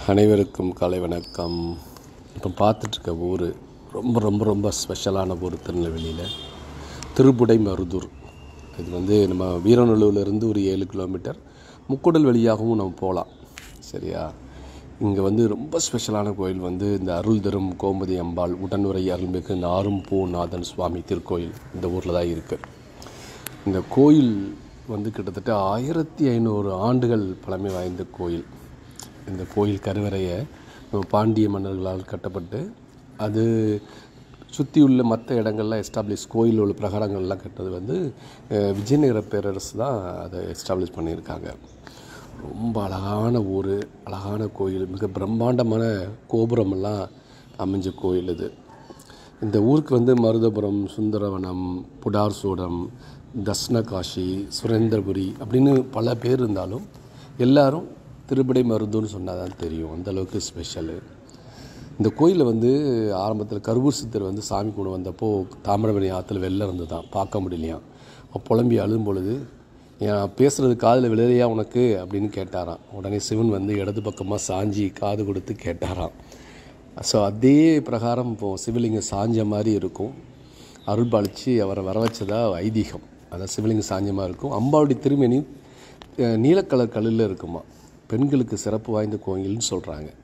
அனைவருக்கும் காலை வணக்கம். இப்போ பார்த்துட்ருக்க ஊர் ரொம்ப ரொம்ப ரொம்ப ஸ்பெஷலான ஊர். திருநெல்வேலியில் திருப்புடை மருதூர். இது நம்ம வீரநல்லூர்லேருந்து ஒரு 7 கிலோமீட்டர். முக்கூடல் வழியாகவும் நம்ம போகலாம். சரியா? இங்கே ரொம்ப ஸ்பெஷலான கோயில் இந்த அருள் தரும் கோமதி அம்பாள் உடனுரை அருள்மிகு நாரும்பூநாதன் சுவாமி திருக்கோயில் இந்த ஊரில் தான் இருக்குது. இந்த கோயில் கிட்டத்தட்ட 1500 ஆண்டுகள் பழமை வாய்ந்த கோயில். இந்த கோயில் கருவறையை பாண்டிய மன்னர்களால் கட்டப்பட்டு அது சுற்றியுள்ள மற்ற இடங்கள்லாம் எஸ்டாப்ளிஷ் கோயில் உள்ள பிரகாரங்கள்லாம் கட்டுறது விஜயநகர பேரரசு தான் அதை எஸ்டாப்ளிஷ் பண்ணியிருக்காங்க. ரொம்ப அழகான ஊர், அழகான கோயில், மிக பிரம்மாண்டமான கோபுரமெல்லாம் அமைஞ்ச கோயில் இது. இந்த ஊருக்கு மருதபுரம், சுந்தரவனம், புடார்சூடம், தஸ்னகாஷி, சுரேந்திரபுரி அப்படின்னு பல பேர் இருந்தாலும் எல்லாரும் திருப்புடை மருதூர்னு சொன்னால் தான் தெரியும். அந்தளவுக்கு ஸ்பெஷலு. இந்த கோயிலில் ஆரம்பத்தில் கருவூர் சித்தர் சாமி கூட வந்தப்போ தாமிரபரணி ஆற்றுல வெள்ளம் இருந்து தான் பார்க்க முடியலையாம். புலம்பி அழும் பொழுது நான் பேசுகிறது காதில் விளையா உனக்கு அப்படின்னு கேட்டாராம். உடனே சிவன் இடது பக்கமாக சாஞ்சி காது கொடுத்து கேட்டாராம். ஸோ அதே பிரகாரம் இப்போது சிவலிங்கம் சாஞ்ச மாதிரி இருக்கும். அருள் பாலிச்சு அவரை வர வச்சதா ஐதீகம். அதான் சிவலிங்கம் சாஞ்ச மாதிரி இருக்கும். அம்பாவுடைய திருமணி நீலக்கலர் கல்லில் இருக்குமா. பெண்களுக்கு சிறப்பு வாய்ந்த கோயில்னு சொல்கிறாங்க.